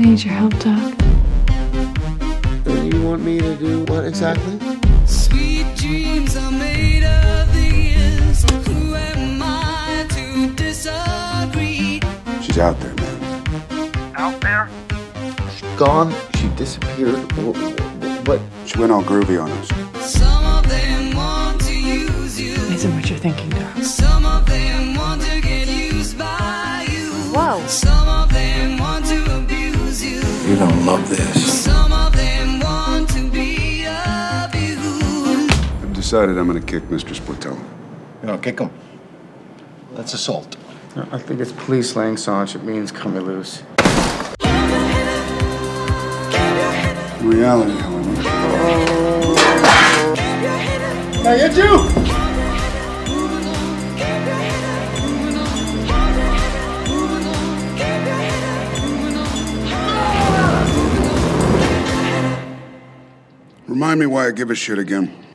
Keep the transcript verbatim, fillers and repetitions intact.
need your help, Doc. And you want me to do what exactly? Sweet dreams are made of these. Who am I to disagree? She's out there, man. Out there? She's gone. She disappeared. What? She went all groovy on us. Some of them want to use you. Isn't what you're thinking, Doc. Some of them want to get used by you. Whoa. Some of them want to abuse you. You don't love this. Some of them want to be abused. I've decided I'm gonna kick Mister Sportello. You don't kick him. That's assault. I think it's police laying Sanch. It means cut me loose. In reality, however, Now you too! remind me why I give a shit again.